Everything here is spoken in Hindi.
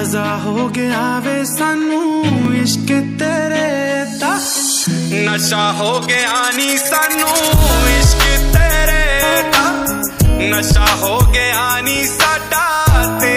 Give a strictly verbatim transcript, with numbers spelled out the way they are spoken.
मजा हो गया वे सानू इश्क तेरे दा, नशा हो गया नी सानू इश्क तेरे दा, नशा हो गया नी साडा।